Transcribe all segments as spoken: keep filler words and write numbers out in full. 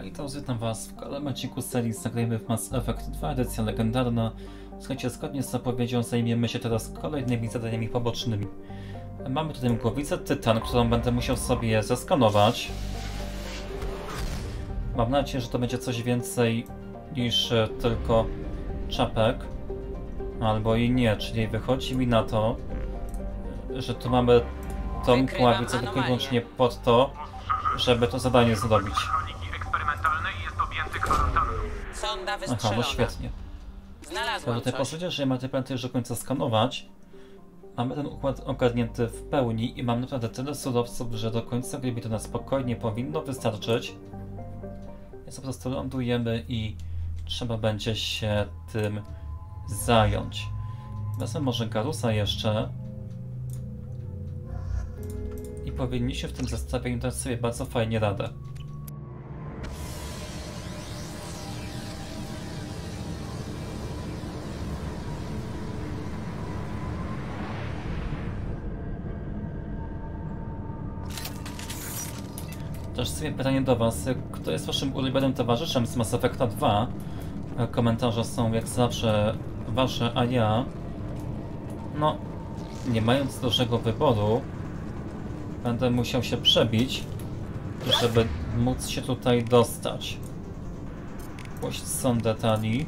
Hej, to witam was w kolejnym odcinku serii Zagrajmy w Mass Effect dwa, edycja legendarna. Słuchajcie, zgodnie z zapowiedzią zajmiemy się teraz kolejnymi zadaniami pobocznymi. Mamy tutaj mgłowicę Tytan, którą będę musiał sobie zeskanować. Mam nadzieję, że to będzie coś więcej niż tylko czapek. Albo i nie, czyli wychodzi mi na to, że tu mamy tą mgłowicę tylko i wyłącznie pod to, żeby to zadanie zrobić. Aha, no świetnie. Ja tutaj pozwolę, że ja mam te planety już do końca skanować. Mamy ten układ ogarnięty w pełni i mam naprawdę tyle surowców, że do końca gry mi to na spokojnie powinno wystarczyć. Więc po prostu lądujemy i trzeba będzie się tym zająć. Wezmę może Garusa jeszcze. I powinniśmy w tym zestawieniu dać sobie bardzo fajnie radę. Też sobie pytanie do was, kto jest waszym ulubionym towarzyszem z Mass Effecta dwa? Komentarze są jak zawsze wasze, a ja... No, nie mając dużego wyboru, będę musiał się przebić, żeby móc się tutaj dostać. Puść sondę talii.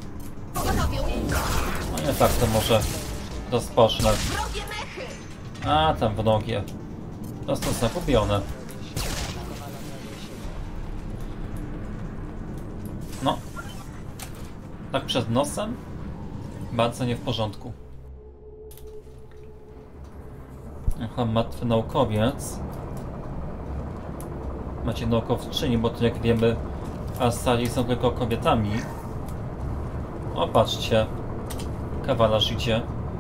No nie tak, to może rozpocznę. A, tam wrogie. Po prostu zagubione. No. Tak przed nosem? Bardzo nie w porządku. Aha, martwy naukowiec. Macie naukowczyni, bo tu jak wiemy Asari są tylko kobietami. O, patrzcie. Kawalarz idzie.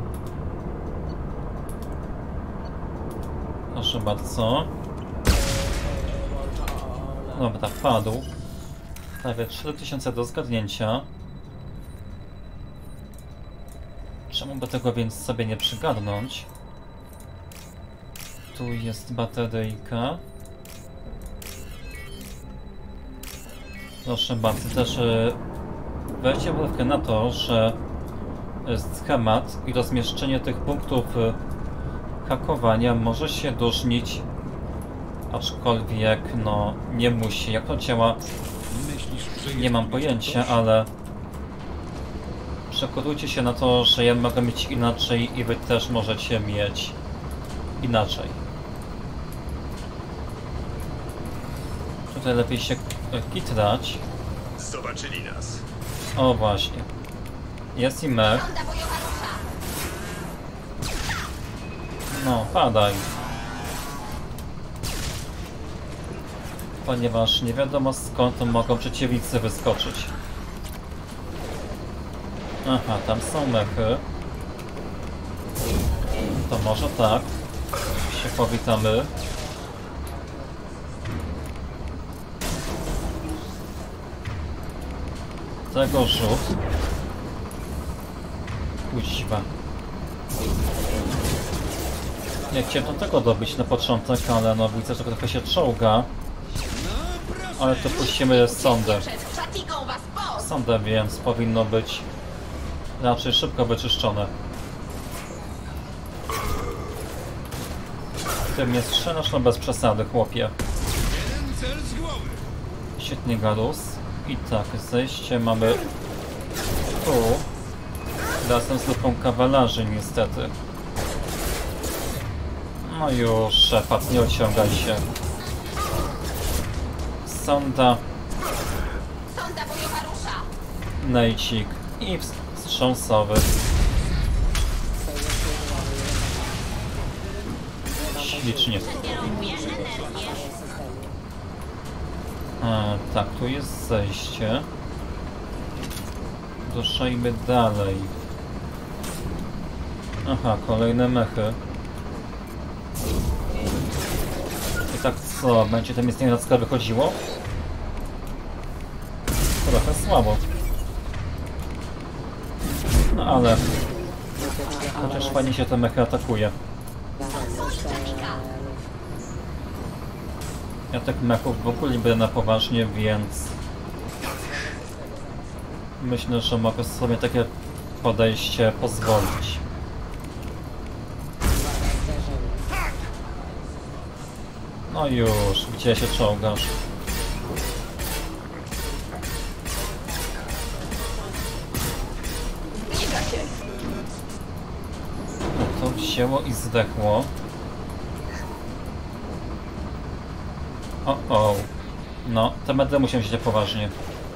Proszę bardzo. Dobra, padł. Prawie cztery tysiące do zgadnięcia. Czemu by tego więc sobie nie przygarnąć? Tu jest bateryjka. Proszę bardzo, też weźcie uwagę na to, że schemat i rozmieszczenie tych punktów hakowania może się różnić, aczkolwiek no nie musi. Jak to działa, nie mam pojęcia, ale przekładujcie się na to, że ja mogę mieć inaczej i wy też możecie mieć inaczej. Tutaj lepiej się kitrać. Zobaczyli nas. O właśnie. Jest i mech. No, padaj. Ponieważ nie wiadomo skąd mogą przeciwnicy wyskoczyć. Aha, tam są mechy. To może tak. Się powitamy. Tego rzut. Kuźwa. Nie chciałem tego dobić na początek, ale no widzę, że trochę się czołga. Ale to puścimy sondę. Sondę, więc powinno być raczej szybko wyczyszczone. Ty mnie strzelasz, no bez przesady, chłopie. Świetnie, Garus. I tak, zejście mamy tu. Razem z grupą kawalarzy, niestety. No już, szefat, nie ociągaj się. Sonda. Nejcik. I wstrząsowy. Ślicznie. A, tak, tu jest zejście. Ruszajmy dalej. Aha, kolejne mechy. I tak co, będzie to mi z nienacka wychodziło? Trochę słabo. No ale... chociaż fajnie się te mechy atakuje. Ja tak mechów w ogóle nie będę na poważnie, więc myślę, że mogę sobie takie podejście pozwolić. No już, gdzie się czołgasz? No to wzięło i zdechło. O, o. No, to będę musiał się poważnie.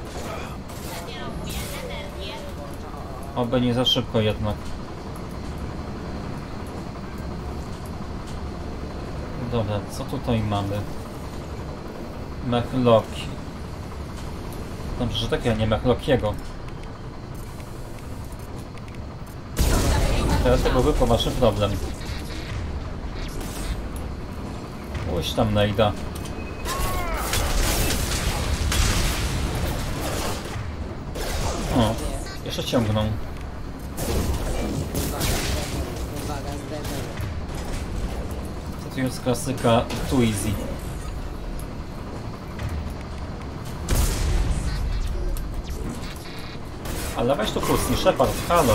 Oby nie za szybko jednak. Dobra, co tutaj mamy? Mech Loki. Dobrze, że takie, a nie mech Lokiego. Teraz to byłby poważny problem. Pójść tam, Nejda. O, jeszcze ciągną. To tu jest klasyka Too Easy. Ale weź tu kucnij, Shepard, halo.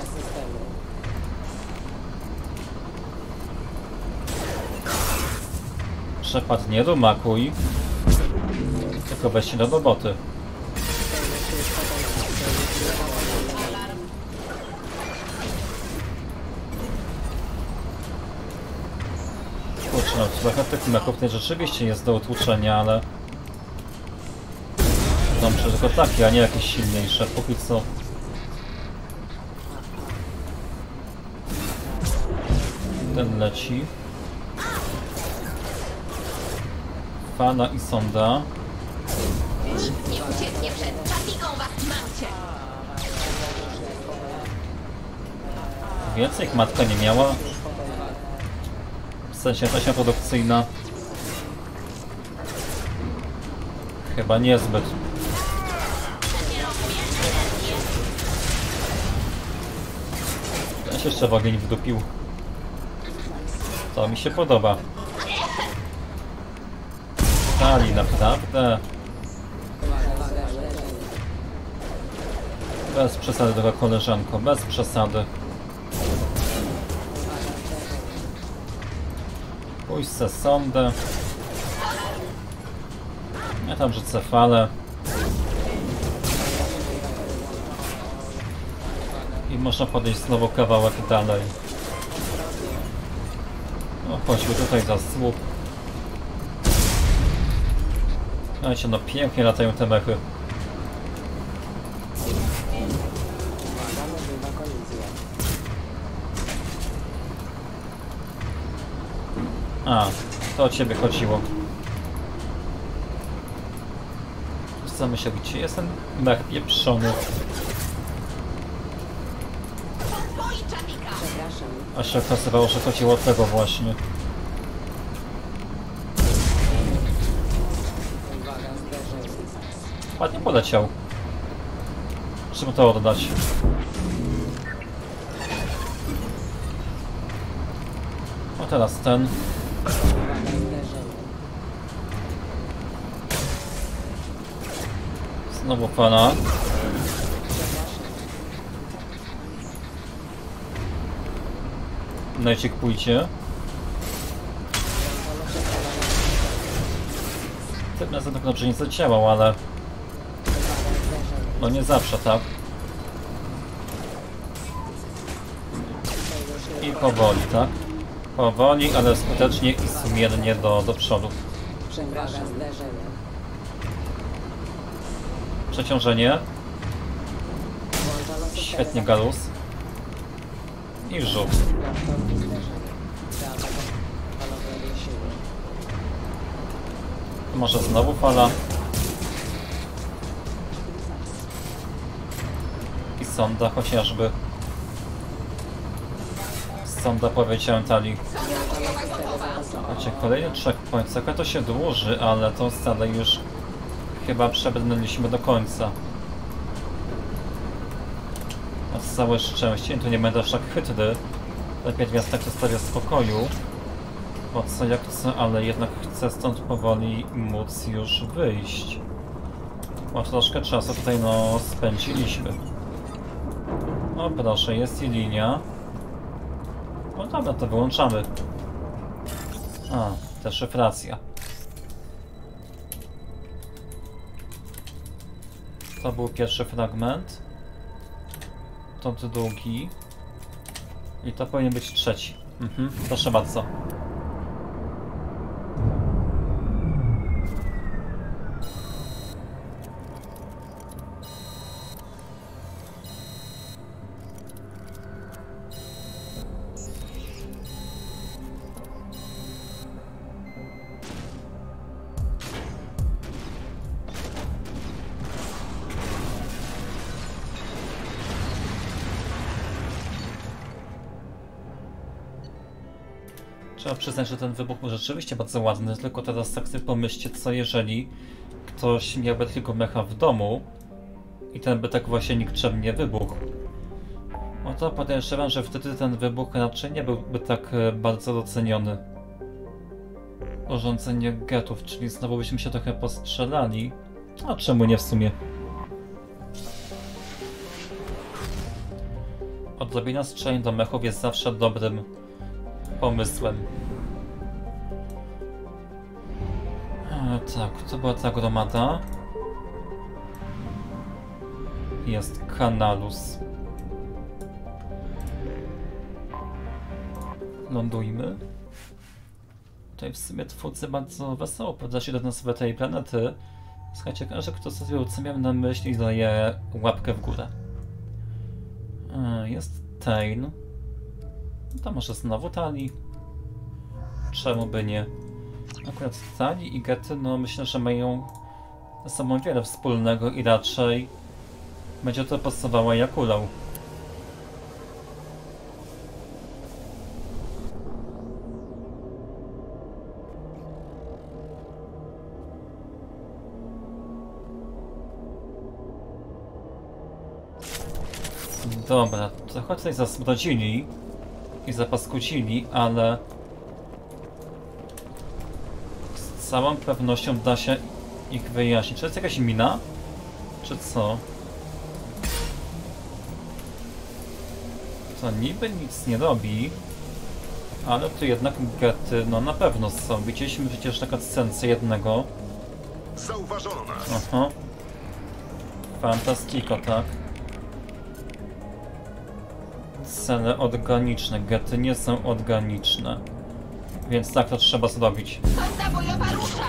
Shepard, nie rumakuj. Tylko weź się do roboty. Kurczę, no trochę tych mechów tutaj rzeczywiście jest do utłuczenia, ale... Dobrze, tylko takie, a nie jakieś silniejsze, póki co. Ten leci. Fana i sonda. Nikt nie ucieknie przed papiką, was mamcie! Więcej ich matka nie miała. W sensie taśma produkcyjna. Chyba niezbyt. Ja się jeszcze w ogień wdupił. To mi się podoba. Stali, naprawdę. Bez przesady, droga koleżanko, bez przesady. Pójść se sondę. Ja tam rzucę falę. I można podejść znowu kawałek dalej. No chodźmy tutaj za słup. Słuchajcie, no pięknie latają te mechy. A, to o ciebie chodziło. Zastanawiam się, gdzie jest ten mech pieprzony. A się okazywało, że chodziło o tego właśnie. Ładnie poleciał. Trzeba to oddać. A teraz ten. Znowu fana. Najciek pójdzie. Tym razem tak dobrze nie zadziałał, ale... No nie zawsze, tak? I powoli, tak? Powoli, ale skutecznie i sumiennie do, do przodu. Przeciążenie. Świetnie, Galus. I rzut. Może znowu fala. I sonda chociażby. Sonda powiedziałem Tali. Znaczy, kolejny checkpoint. Trochę to się dłuży, ale tą salę już chyba przebrnęliśmy do końca. A całe szczęście, tu nie będę aż tak chytry. Lepiej gwiazdek zostawię w spokoju. Po co jak chcę, ale jednak chcę stąd powoli móc już wyjść. Bo troszkę czasu tutaj no spędziliśmy. O proszę, jest i linia. No dobra, to wyłączamy. A, deszyfracja. To był pierwszy fragment. To drugi. I to powinien być trzeci. Mhm, proszę bardzo. Trzeba przyznać, że ten wybuch był rzeczywiście bardzo ładny, tylko teraz tak sobie pomyślcie, co jeżeli ktoś miałby takiego mecha w domu i ten by tak właśnie nikczemnie wybuchł. No to podejrzewam, że wtedy ten wybuch raczej nie byłby tak bardzo doceniony. Urządzenie getów, czyli znowu byśmy się trochę postrzelali. A czemu nie w sumie? Odrobienia strzeleń do mechów jest zawsze dobrym pomysłem. E, tak, to była ta gromada. Jest Kanalus. Lądujmy. Tutaj w sumie twórcy bardzo wesoło podeszli do nazwy tej planety. Słuchajcie, każdy kto zrobił co miałem na myśli, daje łapkę w górę. E, jest Tain. To może znowu Tali? Czemu by nie? Akurat Tali i gety, no myślę, że mają ze sobą wiele wspólnego i raczej będzie to pasowało jak ulał. Dobra, trochę tutaj zasmrodzili i zapaskudzili, ale z całą pewnością da się ich wyjaśnić. Czy to jest jakaś mina? Czy co? To niby nic nie robi, ale tu jednak gety no na pewno są. Widzieliśmy przecież na cutscence jednego. Zauważono nas. Aha. Fantastiko, tak. Cele organiczne. Gety nie są organiczne. Więc tak to trzeba zrobić. Sonda bojowa rusza!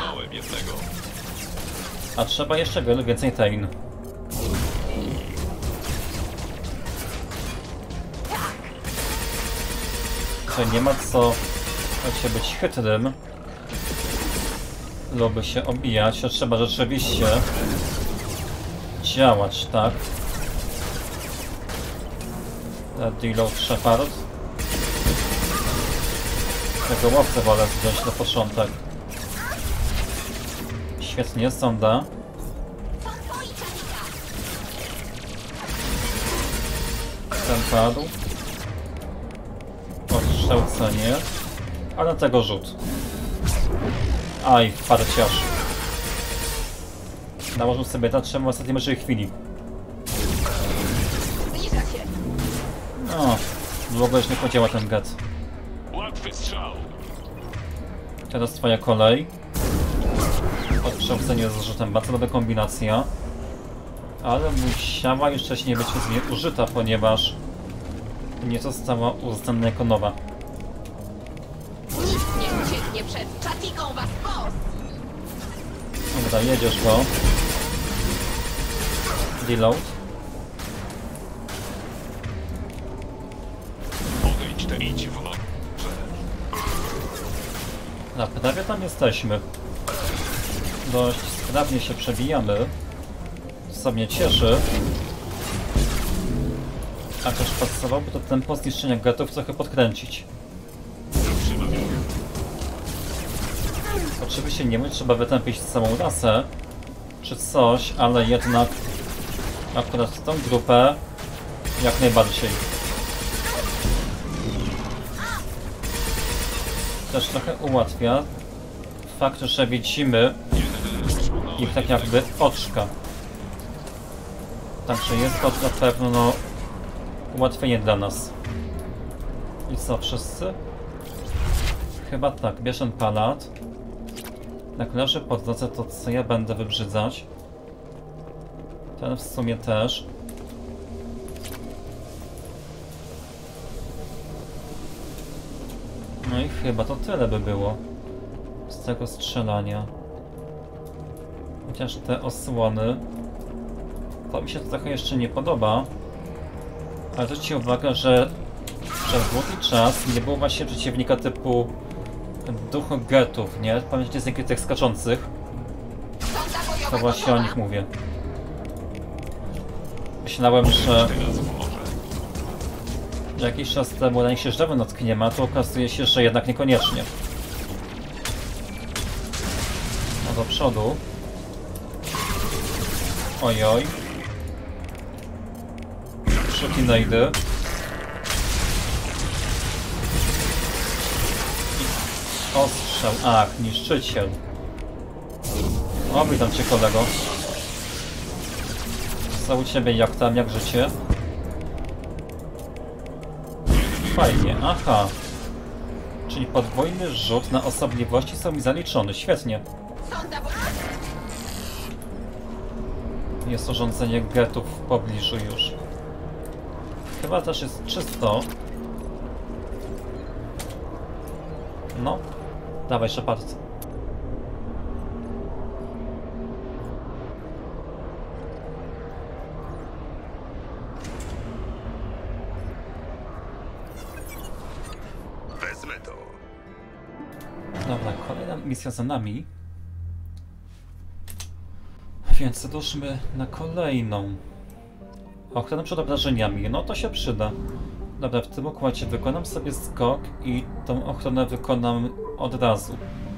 A trzeba jeszcze wiele więcej Tain. To nie ma co się być chytrym lub się obijać, to trzeba rzeczywiście działać, tak? Deload Shepard. Tego łowcę wolę zdjąć na początek. Świetnie, sonda. Ten padł. Odstrzełcenie. A na tego rzut. Aj, farciarz. Nałożył sobie tarczę w ostatniej meczej chwili. No, długo już nie podziała ten get. Łatwy strzał. Teraz twoja kolej. Odstrzełcenie z rzutem, bardzo dobra kombinacja. Ale musiała jeszcze nie być z niej użyta, ponieważ nie została uznana jako nowa. Nikt nie ucieknie przed czatiką was boss! Dobra, jedziesz go. Deload. Odejdź te idź w noc. No, prawie tam jesteśmy. Dość sprawnie się przebijamy. Co mnie cieszy. A też pasowałoby to tempo zniszczenia getów trochę podkręcić. Oczywiście nie wiem, trzeba wytępić całą rasę, czy coś, ale jednak akurat tą grupę jak najbardziej. też trochę ułatwia fakt, że widzimy ich tak jakby oczka. Także jest to na pewno ułatwienie dla nas. I co, wszyscy? Chyba tak, bierz ten palat. Jak leży pod drodze, to co ja będę wybrzydzać? Ten w sumie też. No i chyba to tyle by było z tego strzelania. Chociaż te osłony, to mi się to trochę jeszcze nie podoba. Ale zwróćcie uwagę, że przez długi czas nie było właśnie przeciwnika typu duchu getów, nie? Pamiętacie z niektórych tych skaczących? To właśnie o nich mówię. Myślałem, że jakiś czas temu na nich się żadnego natkniemy, a to okazuje się, że jednak niekoniecznie. No do przodu. Ojoj. Szuki najdy. Ostrzał. Ach, niszczyciel. O, witam cię, kolego. Co u ciebie, jak tam, jak życie? Fajnie, aha. Czyli podwójny rzut na osobliwości są mi zaliczone, świetnie. Jest urządzenie getów w pobliżu już. Chyba też jest czysto. No, dawaj Shepard. Wezmę to. Dobra, kolejna misja za nami. Więc ruszmy na kolejną. Ochronę przed obrażeniami, no to się przyda. Dobra, w tym układzie wykonam sobie skok i tą ochronę wykonam od razu.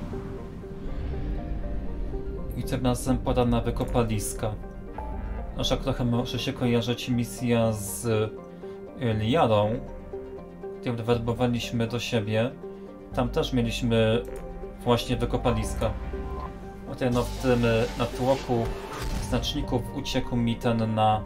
I tym razem pora na wykopaliska. Aż jak trochę może się kojarzyć misja z Liarą, którą werbowaliśmy do siebie. Tam też mieliśmy właśnie wykopaliska. Tutaj no w tym natłoku znaczników uciekł mi ten na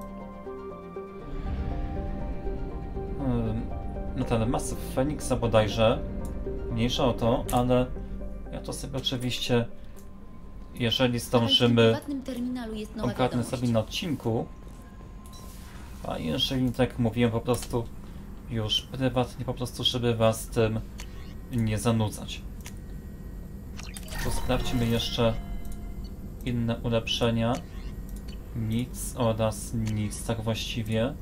na ten Massive Phoenixa bodajże. Mniejsza o to, ale ja to sobie oczywiście, jeżeli zdążymy, ogarnę sobie na odcinku. A jeżeli, tak jak mówiłem, po prostu już prywatnie, po prostu, żeby was tym nie zanudzać. To sprawdźmy jeszcze inne ulepszenia. Nic oraz nic, tak właściwie.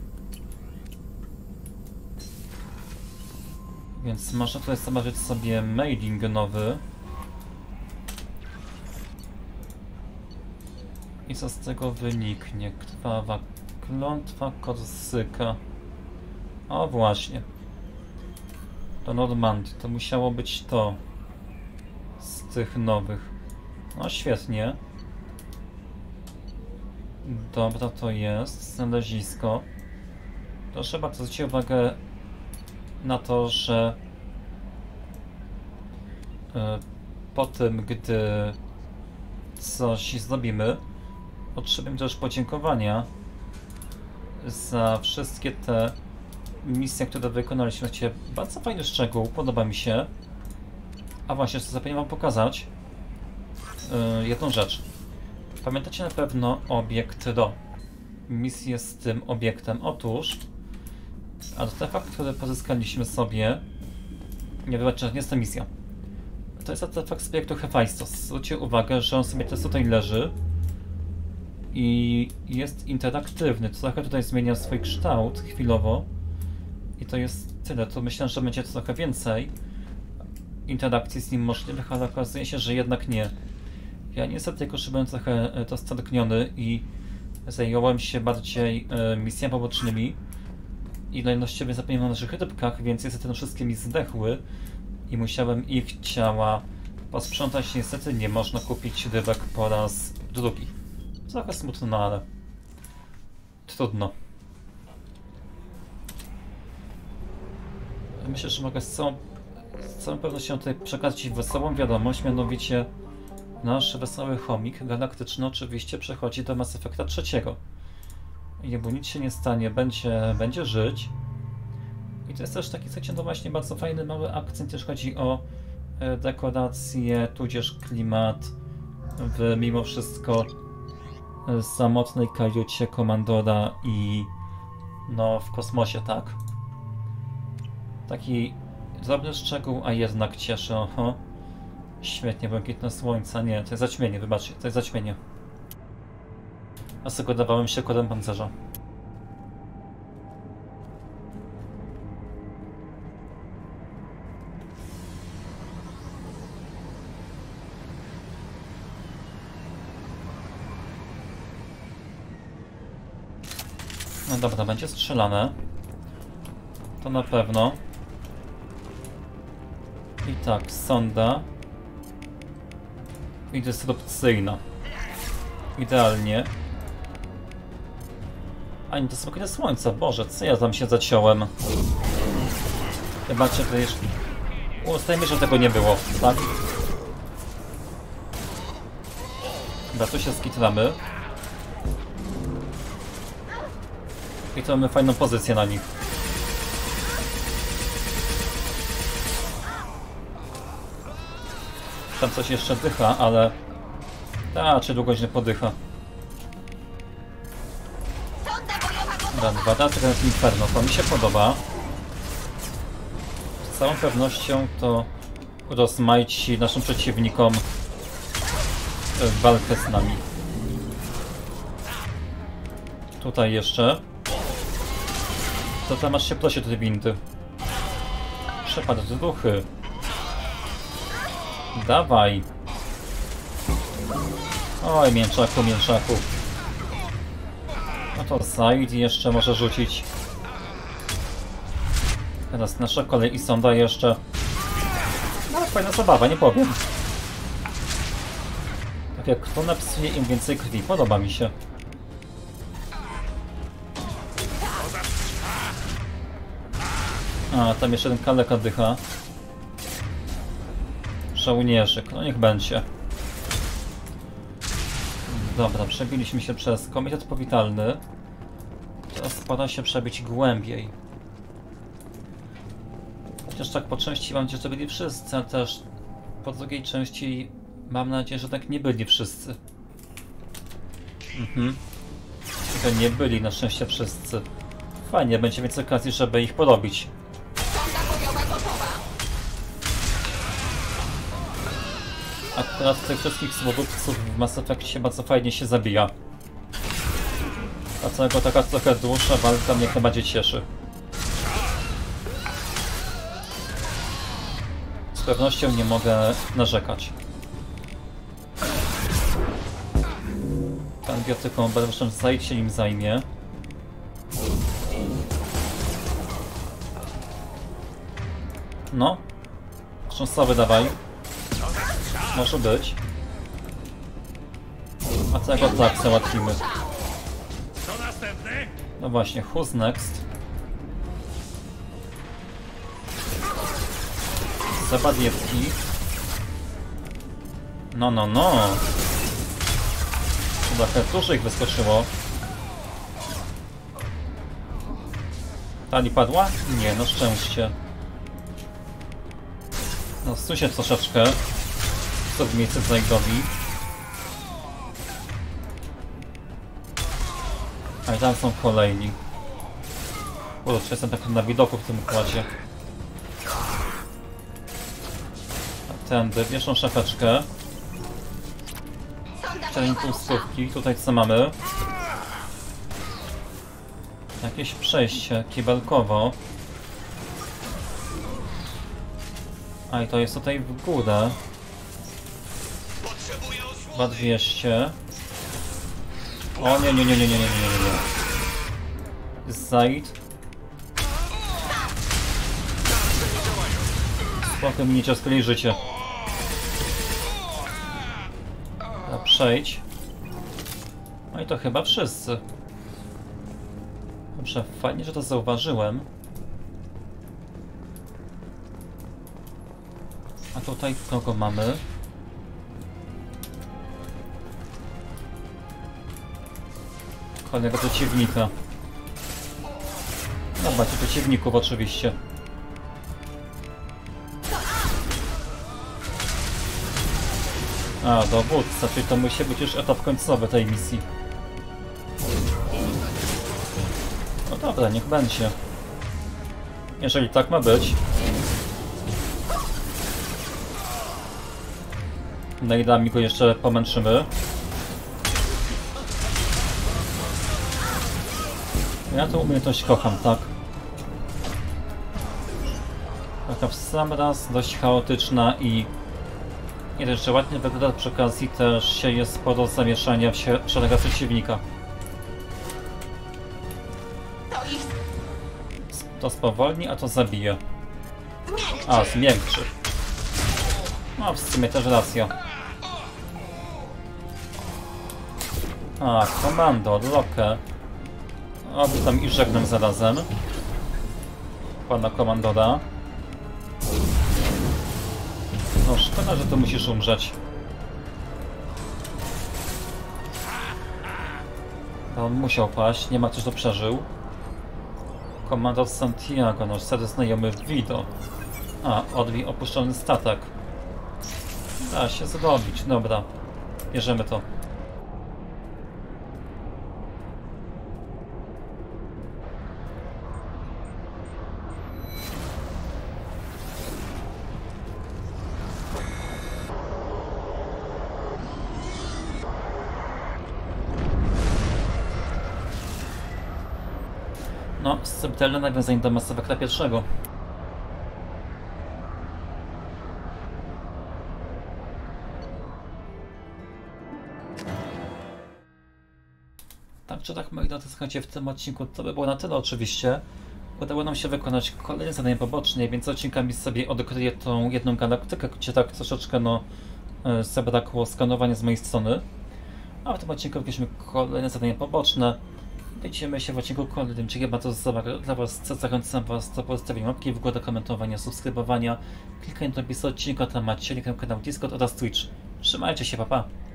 Więc można tutaj zamawiać sobie mailing nowy. I co z tego wyniknie? Krwawa klątwa Korsyka. O właśnie. To Normandii. To musiało być to. Z tych nowych. No świetnie. Dobra, to jest. Znalezisko. Proszę bardzo, zwróćcie uwagę na to, że yy, po tym, gdy coś zrobimy, otrzymamy też podziękowania za wszystkie te misje, które wykonaliśmy. Macie bardzo fajny szczegół, podoba mi się. A właśnie, co zapomniałem wam pokazać yy, jedną rzecz. Pamiętacie na pewno obiekt R O. Misję z tym obiektem. Otóż artefakt, który pozyskaliśmy sobie, nie wybaczcie, nie jest to misja. To jest artefakt z projektu Hephaistos. Zwróćcie uwagę, że on sobie teraz tutaj leży i jest interaktywny. Trochę tutaj zmienia swój kształt chwilowo i to jest tyle. Tu myślę, że będzie trochę więcej interakcji z nim możliwych, ale okazuje się, że jednak nie. Ja niestety jakoś byłem trochę dostarkniony i zająłem się bardziej e, misjami pobocznymi i najnościowo zapomniałem o naszych rybkach, więc niestety te wszystkie mi zdechły i musiałem ich ciała posprzątać. Niestety nie można kupić rybek po raz drugi. Trochę smutno, no ale trudno. Myślę, że mogę z całą Z całą pewnością tutaj przekazać Ci wesołą wiadomość, mianowicie nasz wesoły chomik galaktyczny oczywiście przechodzi do Mass Effecta trzeciego. I mu nic się nie stanie, będzie, będzie żyć. I to jest też taki, słuchajcie, no właśnie bardzo fajny mały akcent, jeśli chodzi o e, dekorację, tudzież klimat w mimo wszystko e, samotnej kajucie komandora i no w kosmosie, tak? Taki drobny szczegół, a jednak cieszy, oho. Świetnie, błękitne słońca, nie, to jest zaćmienie, wybaczcie, to jest zaćmienie. Asegodowałem się kodem pancerza. No dobra, będzie strzelane. To na pewno. I tak, sonda. I dysrupcyjna. Idealnie. A nie, to spokojne słońca. Boże, co ja tam się zaciąłem? Chyba cię to jeszcze... Ustajmy, że tego nie było, tak? Dobra, tu się skitramy. I to mamy fajną pozycję na nich. Tam coś jeszcze dycha, ale... Ta, czy długo nie podycha. Dobra, dwa razy Grand Inferno, to mi się podoba. Z całą pewnością to rozmaici naszym przeciwnikom walkę z nami. Tutaj jeszcze. To tam aż się prosi do tej windy. Przepad z duchy. Dawaj. Oj, mięczaku, mięczaku. No to Zaid jeszcze może rzucić. Teraz nasza kolej i sonda jeszcze. No, fajna zabawa, nie powiem. Tak jak kto napsuje, im więcej krwi. Podoba mi się. A, tam jeszcze ten kaleka dycha. Żołnierzyk, no niech będzie. Dobra, przebiliśmy się przez komitet powitalny. Teraz pora się przebić głębiej. Chociaż tak po części mam nadzieję, że to byli wszyscy, a też po drugiej części mam nadzieję, że tak nie byli wszyscy. Mhm. To nie byli na szczęście wszyscy. Fajnie, będzie więcej okazji, żeby ich porobić. Akurat tych wszystkich swobodców w Mass Effectie bardzo fajnie się zabija. A całego taka trochę dłuższa walka mnie chyba bardziej cieszy. Z pewnością nie mogę narzekać. Antybiotyką zresztą Zaid się nim zajmie. No. Trząsowy dawaj. Może być. A co jak od tak załatwimy? No właśnie, who's next? Zabadiewki. No, no, no. Trochę dużo ich wyskoczyło. Tali padła? Nie, no szczęście. No, stu się troszeczkę. Co w miejsce Zaidowi. A i tam są kolejni. Kurde, jestem tak na widoku w tym układzie. A tędy, pierwszą szafeczkę. Cztery pustówki. Tutaj co mamy? Jakieś przejście kibelkowo. A i to jest tutaj w górę. Chyba dwieście. O nie, nie, nie, nie, nie, nie, nie, nie, nie. Zaid. Spokój mi nie ciaskali życie. A przejdź. No i to chyba wszyscy. Dobrze, fajnie, że to zauważyłem. tutaj kogo mamy? Kolejnego przeciwnika. No macie przeciwników oczywiście. A, dowódca, czyli to musi być już etap końcowy tej misji. No dobra, niech będzie. Jeżeli tak ma być. Najdami go jeszcze pomęczymy. Ja tą umiejętność kocham, tak? Taka w sam raz dość chaotyczna i nie dość, że ładnie wygląda, przy okazji też sieje sporo zamieszania w szeregach przeciwnika. To spowolni, a to zabije. A, zmiękczy. No, w sumie też racja. A, komando, lokę. O, witam i żegnam zarazem pana komandora. No, szkoda, że tu musisz umrzeć. On musiał paść, nie ma coś, co przeżył. Komandor Santiago, nasz stary znajomy Vido. A, odbij opuszczony statek. Da się zrobić, dobra. Bierzemy to. No, subtelne nawiązanie do masowaka pierwszego. Tak czy tak, moi drodzy, słuchajcie, w tym odcinku to by było na tyle oczywiście. Udało nam się wykonać kolejne zadanie poboczne, więc odcinkami sobie odkryję tą jedną galaktykę, gdzie tak troszeczkę no zabrakło skanowania z mojej strony. A w tym odcinku wykryliśmy kolejne zadanie poboczne. Widzimy się w odcinku kolejnym. Dziękuję bardzo za uwagę dla Was. Zachęcam Was do pozostawienia łapki w górę, do komentowania, subskrybowania, klikania do opisu odcinka, tam macie link na kanał Discord oraz Twitch. Trzymajcie się, pa pa!